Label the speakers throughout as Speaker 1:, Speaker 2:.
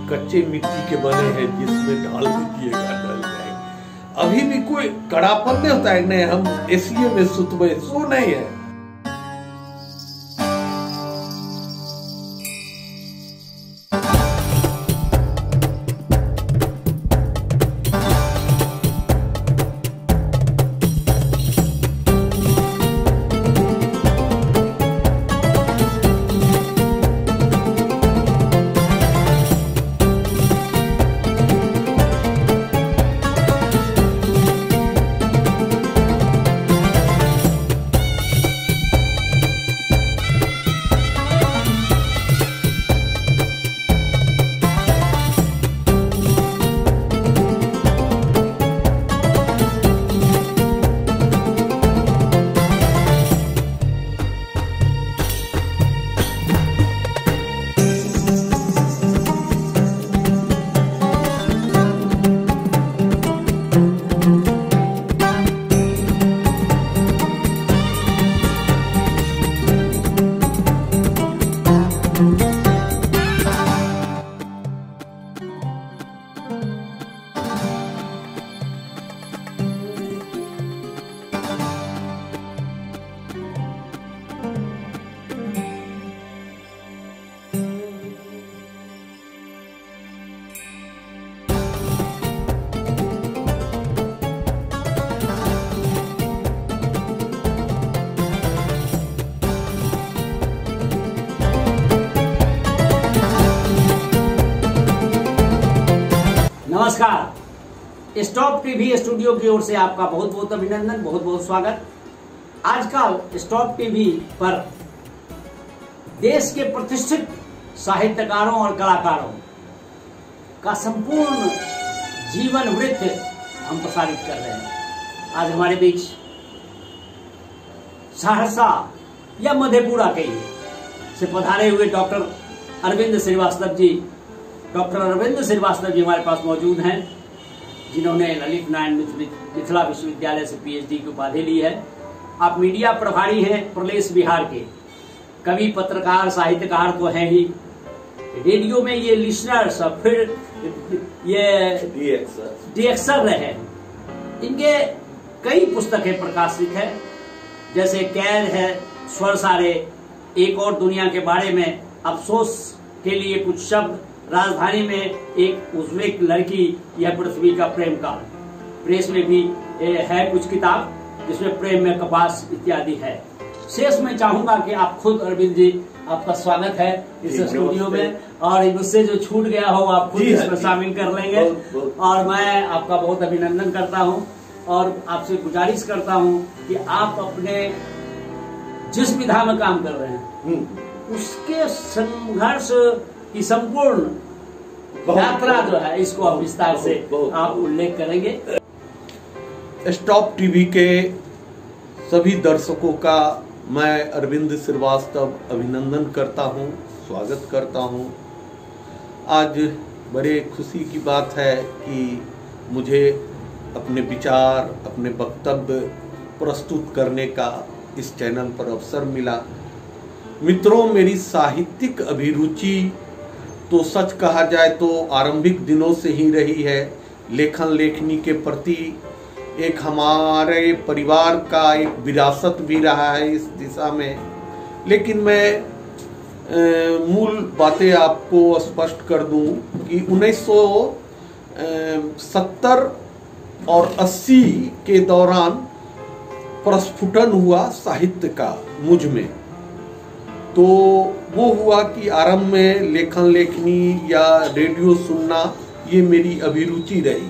Speaker 1: कच्चे मिट्टी के बने हैं, जिसमें डाल दीजिएगा, डल जाएगा। अभी भी कोई कड़ापन नहीं होता है, नहीं हम एसीए में सुतबे, सो नहीं है।
Speaker 2: नमस्कार, स्टॉप टीवी स्टूडियो की ओर से आपका बहुत बहुत अभिनंदन, बहुत बहुत स्वागत। आजकल स्टॉप टीवी पर देश के प्रतिष्ठित साहित्यकारों और कलाकारों का संपूर्ण जीवन वृत्त हम प्रसारित कर रहे हैं। आज हमारे बीच सहरसा या मधेपुरा के से पधारे हुए डॉक्टर अरविंद श्रीवास्तव जी हमारे पास मौजूद हैं, जिन्होंने ललित नारायण मिथिला विश्वविद्यालय से पीएचडी की उपाधि ली है। आप मीडिया प्रभारी हैं प्रदेश बिहार के, कवि, पत्रकार, साहित्यकार तो हैं ही, रेडियो में ये लिसनर्स, फिर ये डीएक्सर रहे। इनके कई पुस्तकें प्रकाशित है, जैसे कैद है, स्वर सारे, एक और दुनिया के बारे में, अफसोस के लिए कुछ शब्द, राजधानी में एक उज़्बेक लड़की, यह पृथ्वी का प्रेम काल। प्रेस में भी है कुछ किताब जिसमें प्रेम में कपास इत्यादि है। शेष में चाहूंगा कि आप खुद, अरविंद जी, आपका स्वागत है इस स्टूडियो में, और मुझसे जो छूट गया हो आप खुद इसमें शामिल कर लेंगे। और मैं आपका बहुत अभिनंदन करता हूँ और आपसे गुजारिश करता हूँ कि आप अपने जिस विधा में काम कर रहे हैं उसके संघर्ष की संपूर्ण यात्रा जो है, इसको आप विस्तार से आप उल्लेख करेंगे।
Speaker 1: स्टॉप टीवी के सभी दर्शकों का मैं अरविंद श्रीवास्तव अभिनंदन करता हूं, स्वागत करता हूं। आज बड़े खुशी की बात है कि मुझे अपने विचार, अपने वक्तव्य प्रस्तुत करने का इस चैनल पर अवसर मिला। मित्रों, मेरी साहित्यिक अभिरुचि तो सच कहा जाए तो आरंभिक दिनों से ही रही है। लेखन लेखनी के प्रति एक हमारे परिवार का एक विरासत भी रहा है इस दिशा में। लेकिन मैं मूल बातें आपको स्पष्ट कर दूं कि 1970 और 80 के दौरान प्रस्फुटन हुआ साहित्य का मुझ में। तो वो हुआ कि आरंभ में लेखन लेखनी या रेडियो सुनना ये मेरी अभिरुचि रही।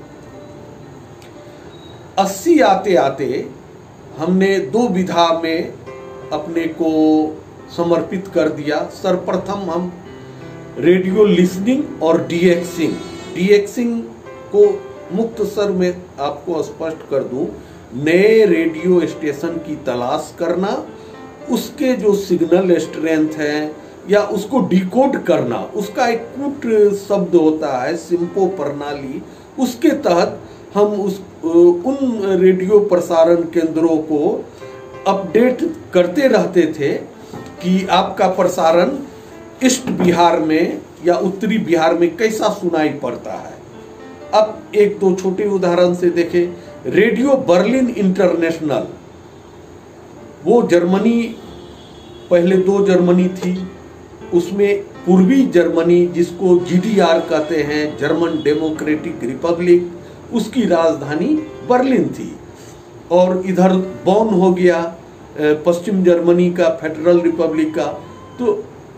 Speaker 1: 80 आते आते हमने दो विधा में अपने को समर्पित कर दिया। सर्वप्रथम हम रेडियो लिसनिंग और डीएक्सिंग को मुक्त स्वर में आपको स्पष्ट कर दूं, नए रेडियो स्टेशन की तलाश करना, उसके जो सिग्नल स्ट्रेंथ है या उसको डिकोड करना, उसका एक कूट शब्द होता है, सिम्पो प्रणाली, उसके तहत हम उन रेडियो प्रसारण केंद्रों को अपडेट करते रहते थे कि आपका प्रसारण ईस्ट बिहार में या उत्तरी बिहार में कैसा सुनाई पड़ता है। अब एक दो छोटे उदाहरण से देखें। रेडियो बर्लिन इंटरनेशनल, वो जर्मनी, पहले 2 जर्मनी थी, उसमें पूर्वी जर्मनी जिसको GDR कहते हैं, जर्मन डेमोक्रेटिक रिपब्लिक, उसकी राजधानी बर्लिन थी। और इधर बॉन हो गया पश्चिम जर्मनी का फेडरल रिपब्लिक का। तो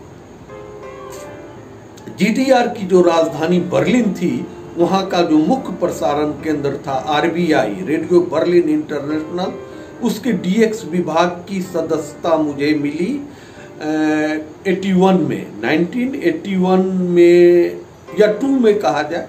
Speaker 1: GDR की जो राजधानी बर्लिन थी, वहां का जो मुख्य प्रसारण केंद्र था RBI, रेडियो बर्लिन इंटरनेशनल, उसके DX विभाग की सदस्यता मुझे मिली 81 में, 1981 में या 2 में कहा जाए,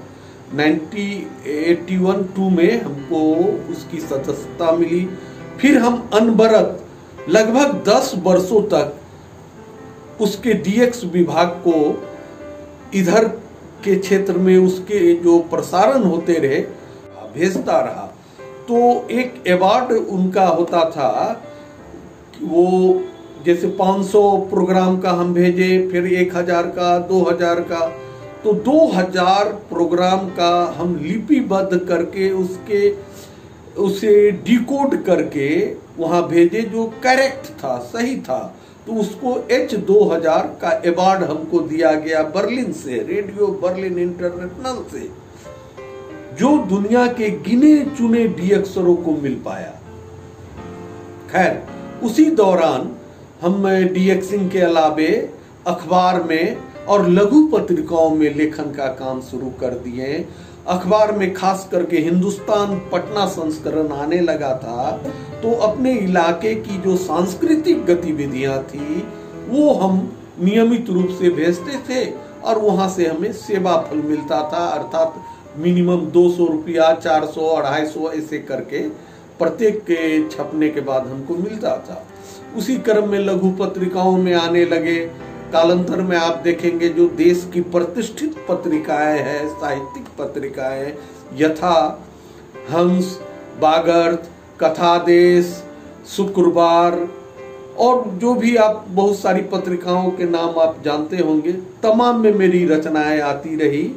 Speaker 1: 1981-2 में हमको उसकी सदस्यता मिली। फिर हम अनवरत लगभग 10 वर्षों तक उसके DX विभाग को इधर के क्षेत्र में उसके जो प्रसारण होते रहे भेजता रहा। तो एक अवार्ड उनका होता था, वो जैसे 500 प्रोग्राम का हम भेजे, फिर 1000 का, 2000 का, तो 2000 प्रोग्राम का हम लिपिबद्ध करके उसे डिकोड करके वहां भेजे, जो करेक्ट था, सही था। तो उसको H2000 का अवार्ड हमको दिया गया बर्लिन से, रेडियो बर्लिन इंटरनेशनल से, जो दुनिया के गिने चुने DXरों को मिल पाया। खैर, उसी दौरान हम DXing के अलावे अखबार में और लघु पत्रिकाओं में लेखन का काम शुरू कर दिए। अखबार में खास करके हिंदुस्तान पटना संस्करण आने लगा था, तो अपने इलाके की जो सांस्कृतिक गतिविधियां थी वो हम नियमित रूप से भेजते थे और वहां से हमें सेवा फल मिलता था, अर्थात मिनिमम 200 रुपया, 400, 250 ऐसे करके प्रत्येक के छपने के बाद हमको मिलता था। उसी क्रम में लघु पत्रिकाओं में आने लगे। कालांतर में आप देखेंगे जो देश की प्रतिष्ठित पत्रिकाएं हैं, साहित्यिक पत्रिकाएं, यथा हंस, बागर्थ, कथादेश, शुक्रवार और जो भी आप बहुत सारी पत्रिकाओं के नाम आप जानते होंगे, तमाम में मेरी रचनाएं आती रही।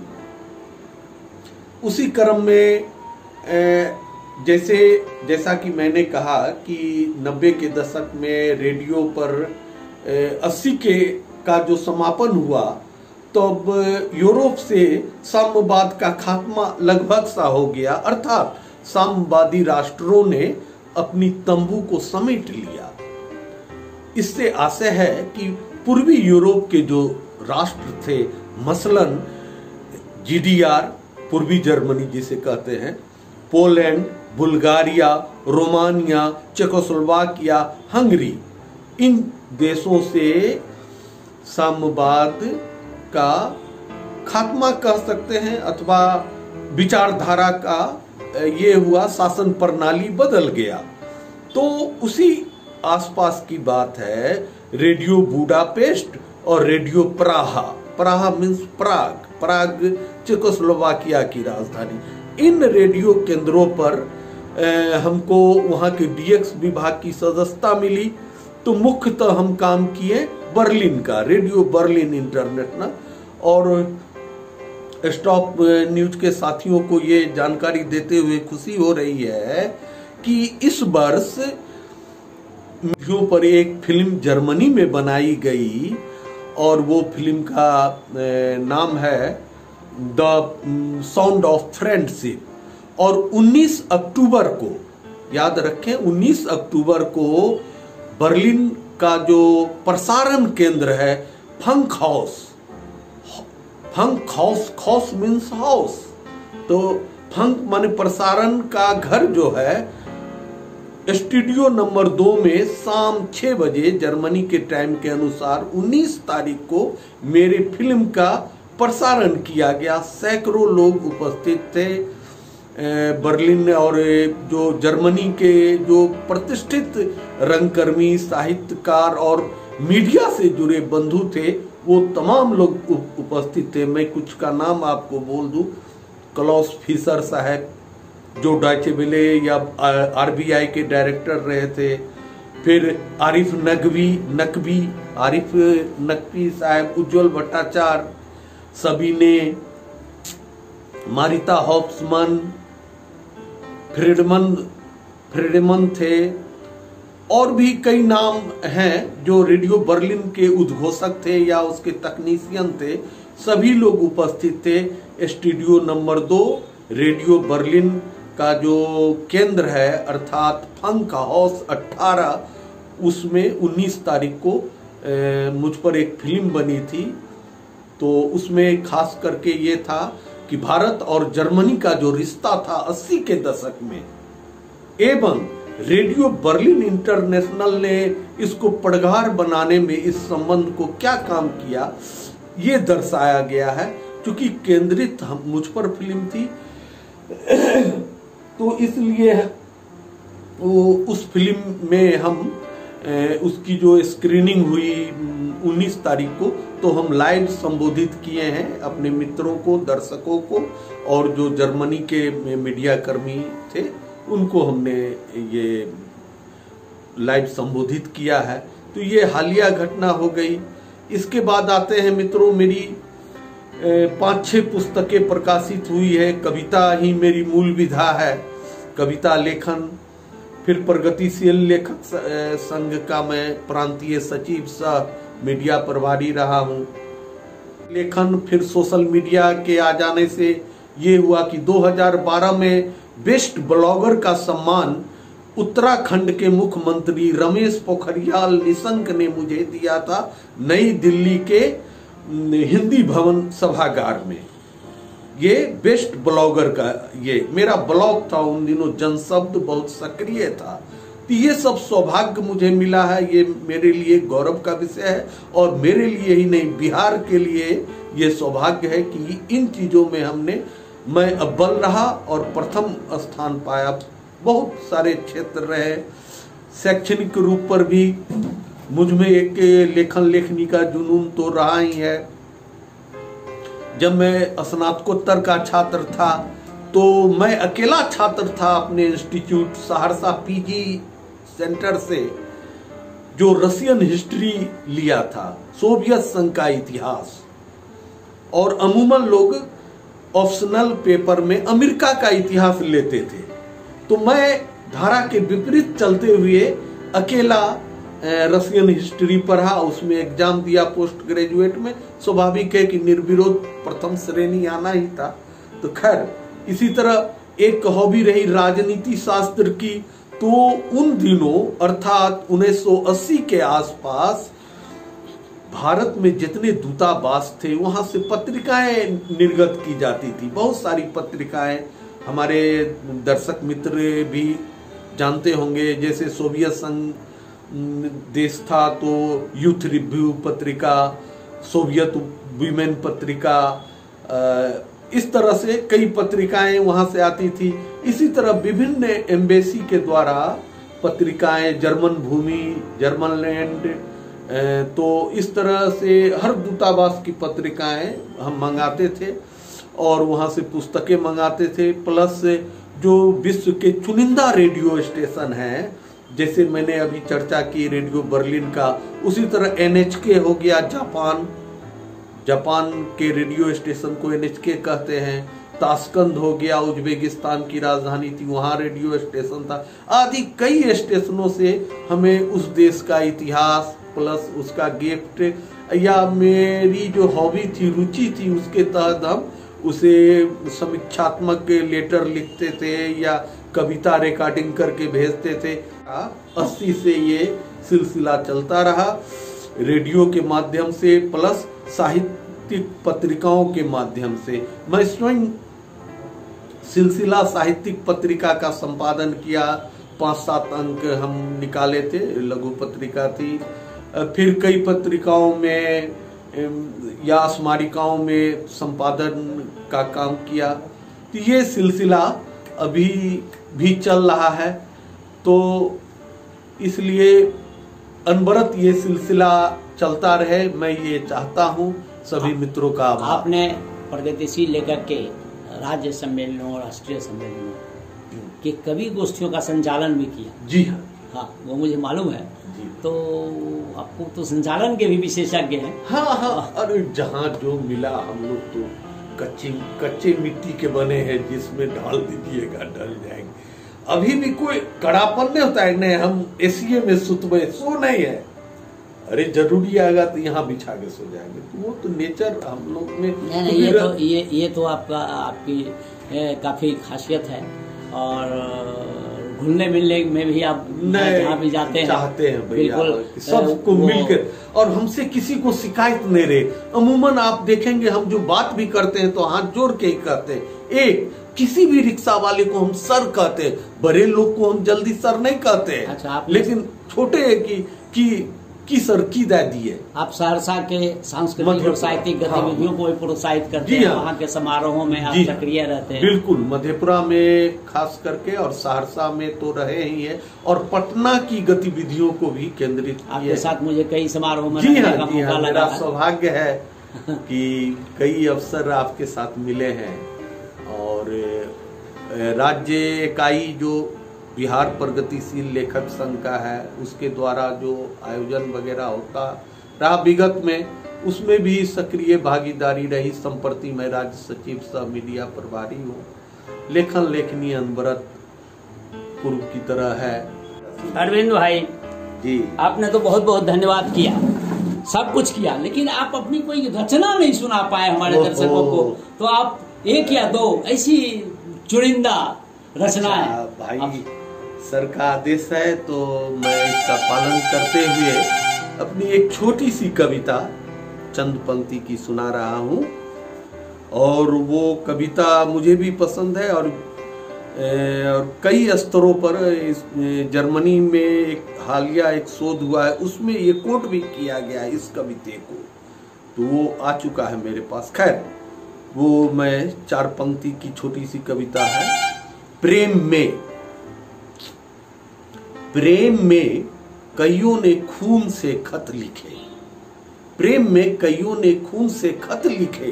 Speaker 1: उसी क्रम में जैसा कि मैंने कहा कि 90 के दशक में रेडियो पर 80 का जो समापन हुआ, तब तो यूरोप से साम्यवाद का खात्मा लगभग सा हो गया, अर्थात साम्यवादी राष्ट्रों ने अपनी तंबू को समेट लिया। इससे आशय है कि पूर्वी यूरोप के जो राष्ट्र थे, मसलन GDR, पूर्वी जर्मनी जिसे कहते हैं, Poland, Bulgaria, Romania, Czechoslovakia, Hungary, इन देशों से साम्यवाद का खात्मा कह सकते हैं, अथवा विचारधारा का ये हुआ, शासन प्रणाली बदल गया। तो उसी आसपास की बात है रेडियो बुडापेस्ट और radio Praha. Praha means Prague Czechoslovakia की राजधानी। इन रेडियो केंद्रों पर हमको वहां के DX विभाग की सदस्यता मिली। तो मुख्यतः हम काम किए बर्लिन का, रेडियो बर्लिन इंटरनेशनल। और स्टॉप न्यूज के साथियों को ये जानकारी देते हुए खुशी हो रही है कि इस वर्ष पर एक फिल्म जर्मनी में बनाई गई और वो फिल्म का नाम है द साउंड ऑफ फ्रेंडशिप। और 19 अक्टूबर को, याद रखें, 19 अक्टूबर को बर्लिन का जो प्रसारण केंद्र है फंक हाउस मीन्स हाउस, तो फंक माने प्रसारण का घर जो है, स्टूडियो नंबर 2 में शाम 6 बजे जर्मनी के टाइम के अनुसार 19 तारीख को मेरे फिल्म का प्रसारण किया गया। सैकड़ों लोग उपस्थित थे। बर्लिन और जो जर्मनी के जो प्रतिष्ठित रंगकर्मी, साहित्यकार और मीडिया से जुड़े बंधु थे, वो तमाम लोग उपस्थित थे। मैं कुछ का नाम आपको बोल दूं। क्लॉस फिशर साहब जो डॉयचे वेले या RBI के डायरेक्टर रहे थे, फिर आरिफ नकवी साहब, उज्जवल भट्टाचार्य, सभी ने, मारिता हॉप्समैन, फ्रीडमन थे, और भी कई नाम हैं जो रेडियो बर्लिन के उद्घोषक थे या उसके तकनीशियन थे। सभी लोग उपस्थित थे। स्टूडियो नंबर 2 रेडियो बर्लिन का जो केंद्र है अर्थात फंक हाउस 18, उसमें 19 तारीख को मुझ पर एक फिल्म बनी थी। तो उसमें खास करके ये था कि भारत और जर्मनी का जो रिश्ता था 80 के दशक में, एवं रेडियो बर्लिन इंटरनेशनल ने इसको पड़घार बनाने में इस संबंध को क्या काम किया, ये दर्शाया गया है। क्योंकि केंद्रित मुझ पर फिल्म थी तो इसलिए उस फिल्म में हम उसकी जो स्क्रीनिंग हुई 19 तारीख को, तो हम लाइव संबोधित किए हैं अपने मित्रों को, दर्शकों को, और जो जर्मनी के मीडिया कर्मी थे उनको हमने ये लाइव संबोधित किया है। तो ये हालिया घटना हो गई। इसके बाद आते हैं मित्रों, मेरी 5-6 पुस्तकें प्रकाशित हुई है। कविता ही मेरी मूल विधा है, कविता लेखन। फिर प्रगतिशील लेखक संघ का मैं प्रांतीय सचिव सह मीडिया प्रभारी रहा हूँ। लेखन फिर सोशल मीडिया के आ जाने से ये हुआ कि 2012 में बेस्ट ब्लॉगर का सम्मान उत्तराखंड के मुख्यमंत्री रमेश पोखरियाल निशंक ने मुझे दिया था नई दिल्ली के हिंदी भवन सभागार में। ये बेस्ट ब्लॉगर का ये मेरा ब्लॉग था, उन दिनों जनशब्द बहुत सक्रिय था। तो ये सब सौभाग्य मुझे मिला है, ये मेरे लिए गौरव का विषय है। और मेरे लिए ही नहीं, बिहार के लिए ये सौभाग्य है कि इन चीजों में मैं अव्वल रहा और प्रथम स्थान पाया। बहुत सारे क्षेत्र रहे, शैक्षणिक रूप पर भी मुझ में एक लेखन लेखनी का जुनून तो रहा ही है। जब मैं स्नातकोत्तर का छात्र था तो मैं अकेला छात्र था अपने इंस्टीट्यूट सहरसा पीजी सेंटर से, जो रशियन हिस्ट्री लिया था, सोवियत संघ का इतिहास। और अमूमन लोग ऑप्शनल पेपर में अमेरिका का इतिहास लेते थे। तो मैं धारा के विपरीत चलते हुए अकेला रशियन हिस्ट्री पढ़ा, उसमें एग्जाम दिया पोस्ट ग्रेजुएट में। स्वाभाविक है कि निर्विरोध प्रथम श्रेणी आना ही था। तो खैर, इसी तरह एक हॉबी रही राजनीति शास्त्र की। तो उन दिनों अर्थात 1980 के आसपास भारत में जितने दूतावास थे वहां से पत्रिकाएं निर्गत की जाती थी। बहुत सारी पत्रिकाएं हमारे दर्शक मित्र भी जानते होंगे। जैसे सोवियत संघ देश था तो यूथ रिव्यू पत्रिका, सोवियत वीमेन पत्रिका, इस तरह से कई पत्रिकाएं वहां से आती थी। इसी तरह विभिन्न एम्बेसी के द्वारा पत्रिकाएं, जर्मन भूमि, जर्मन लैंड, तो इस तरह से हर दूतावास की पत्रिकाएं हम मंगाते थे और वहां से पुस्तकें मंगाते थे। प्लस जो विश्व के चुनिंदा रेडियो स्टेशन हैं, जैसे मैंने अभी चर्चा की रेडियो बर्लिन का, उसी तरह NHK हो गया जापान के रेडियो स्टेशन को NHK कहते हैं। ताशकंद हो गया, उज्बेकिस्तान की राजधानी थी, वहां रेडियो स्टेशन था। आदि कई स्टेशनों से हमें उस देश का इतिहास प्लस उसका गिफ्ट, या मेरी जो हॉबी थी, रुचि थी, उसके तहत हम उसे समीक्षात्मक लेटर लिखते थे या कविता रिकॉर्डिंग करके भेजते थे। 80 से ये सिलसिला चलता रहा, रेडियो के माध्यम से प्लस साहित्यिक पत्रिकाओं के माध्यम से। मैं स्वयं सिलसिला साहित्यिक पत्रिका का संपादन किया, 5-7 अंक हम निकाले थे, लघु पत्रिका थी। फिर कई पत्रिकाओं में या स्मारिकाओं में संपादन का काम किया। तो ये सिलसिला अभी भी चल रहा है। तो इसलिए अनवरत ये सिलसिला चलता रहे, मैं ये चाहता हूँ। सभी मित्रों का आभार।
Speaker 2: आपने प्रगतिशील लेखक के राज्य सम्मेलनों और राष्ट्रीय सम्मेलनों के कवि गोष्ठियों का संचालन भी किया।
Speaker 1: जी हाँ,
Speaker 2: हाँ, वो मुझे मालूम है।
Speaker 1: जी।
Speaker 2: तो आपको तो संचालन के भी विशेषज्ञ हैं।
Speaker 1: हाँ हाँ, अरे जहाँ जो मिला, हम लोग तो कच्चे मिट्टी के बने हैं, जिसमें डाल दीजिएगा डल जाएंगे। अभी भी कोई कड़ापन नहीं होता है, नहीं हम एसीए में सुतबे, सो नहीं है। अरे जरूरी आएगा तो यहाँ बिछा के सो जाएंगे, तो वो तो नेचर हम लोग में
Speaker 2: नहीं, ये तो आपकी काफी खासियत है। और घुलने मिलने में भी आप जहाँ भी जाते हैं
Speaker 1: चाहते हैं भैया सबको मिलकर, और हमसे किसी को शिकायत नहीं रहे। अमूमन आप देखेंगे हम जो बात भी करते हैं तो हाथ जोड़ के ही करते हैं। एक किसी भी रिक्शा वाले को हम सर कहते हैं, बड़े लोग को हम जल्दी सर नहीं कहते हैं।
Speaker 2: अच्छा,
Speaker 1: लेकिन छोटे की सर की दादी है।
Speaker 2: आप सहरसा के सांस्कृतिक और साहित्यिक गतिविधियों को भी प्रोत्साहित करते हैं, वहाँ के समारोहों में आप सक्रिय रहते हैं।
Speaker 1: बिल्कुल, मधेपुरा में खास करके और सहरसा में तो रहे ही है, और पटना की गतिविधियों को भी केंद्रित किए।
Speaker 2: आपके साथ मुझे कई समारोह में
Speaker 1: रहने का मौका लगा। मेरा सौभाग्य है कि कई अवसर आपके साथ मिले हैं। और राज्य इकाई जो बिहार प्रगतिशील लेखक संघ का है, उसके द्वारा जो आयोजन वगैरह होता रहा विगत में, उसमें भी सक्रिय भागीदारी रही। संप्रति मैं राज्य सचिव सह मीडिया प्रभारी हूँ। लेखन लेखनी अनवरत पूर्व की तरह है।
Speaker 2: अरविंद भाई
Speaker 1: जी,
Speaker 2: आपने तो बहुत बहुत धन्यवाद किया, सब कुछ किया, लेकिन आप अपनी कोई रचना नहीं सुना पाए हमारे दर्शकों को। तो आप एक या दो ऐसी चुनिंदा रचना है।
Speaker 1: भाई सर का आदेश है तो मैं इसका पालन करते हुए अपनी एक छोटी सी कविता चंद पंक्ति की सुना रहा हूँ। और वो कविता मुझे भी पसंद है, और कई स्तरों पर जर्मनी में एक हालिया एक शोध हुआ है, उसमें ये कोट भी किया गया है इस कविते को, तो वो आ चुका है मेरे पास। खैर, वो मैं 4 पंक्ति की छोटी सी कविता है। प्रेम में कईयों ने खून से खत लिखे, प्रेम में कईयों ने खून से खत लिखे,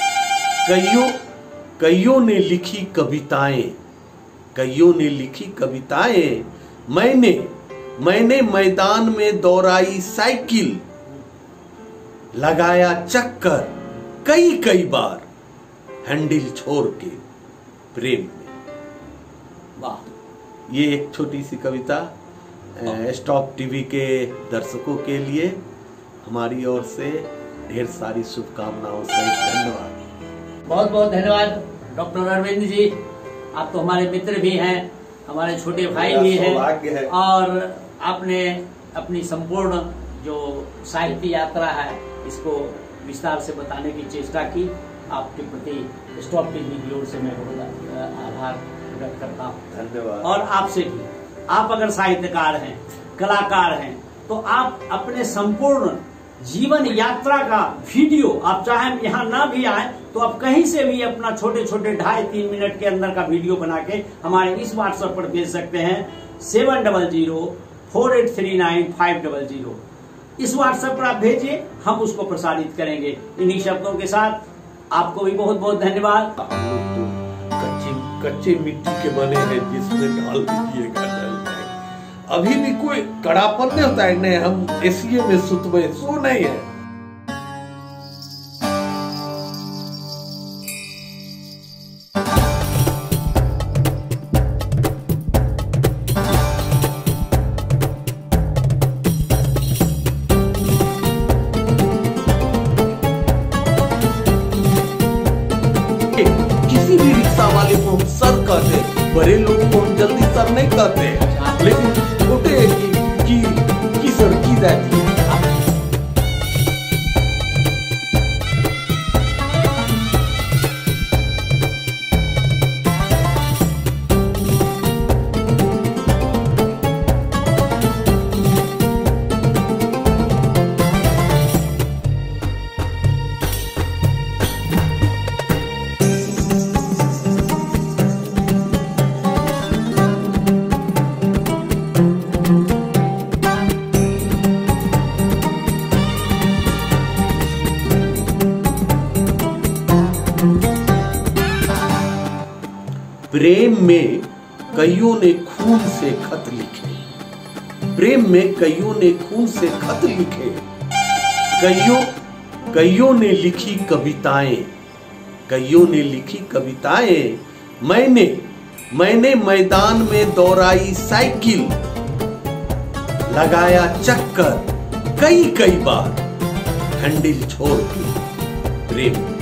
Speaker 1: कईयों ने लिखी कविताएं, कईयों ने लिखी कविताएं। मैंने मैदान में दौड़ाई साइकिल, लगाया चक्कर कई बार हैंडल छोड़ के प्रेम में।
Speaker 2: वाह,
Speaker 1: ये एक छोटी सी कविता स्टॉप टीवी के दर्शकों के लिए हमारी ओर से ढेर सारी शुभकामनाओं से धन्यवाद।
Speaker 2: बहुत बहुत धन्यवाद डॉक्टर अरविंद जी। आप तो हमारे मित्र भी हैं, हमारे छोटे भाई भी हैं, और आपने अपनी संपूर्ण जो साहित्य यात्रा है इसको विस्तार से बताने की चेष्टा की। आपके प्रति स्टॉप टीवी की ओर से मैं बहुत आभार व्यक्त करता हूँ।
Speaker 1: धन्यवाद। और
Speaker 2: आपसे भी, आप अगर साहित्यकार हैं, कलाकार हैं, तो आप अपने संपूर्ण जीवन यात्रा का वीडियो, आप चाहे यहाँ ना भी आए तो आप कहीं से भी अपना छोटे 2.5-3 मिनट के अंदर का वीडियो बना के हमारे इस व्हाट्सएप पर भेज सकते हैं 7004839500। इस व्हाट्सएप पर आप भेजिए, हम उसको प्रसारित करेंगे। इन्हीं शब्दों के साथ आपको भी बहुत बहुत धन्यवाद।
Speaker 1: हम लोग तो कच्चे मिट्टी के बने हैं, जिसमें डाल दीजिएगा डल जाएगा। अभी भी कोई कड़ापन नहीं होता है, नहीं हम एसीए में सुतबे, सो नहीं है। किसी भी रिक्शा वाले को हम सर कहते हैं, बड़े लोगों को हम जल्दी सर नहीं कहते हैं, लेकिन छोटे की सर की दादी है। प्रेम में कईयों ने खून से खत लिखे, प्रेम में कईयों ने खून से खत लिखे, कईयों ने लिखी कविताएं, कईयों ने लिखी कविताएं। मैंने मैदान में दौड़ाई साइकिल, लगाया चक्कर कई बार, हैंडल छोड़ के प्रेम।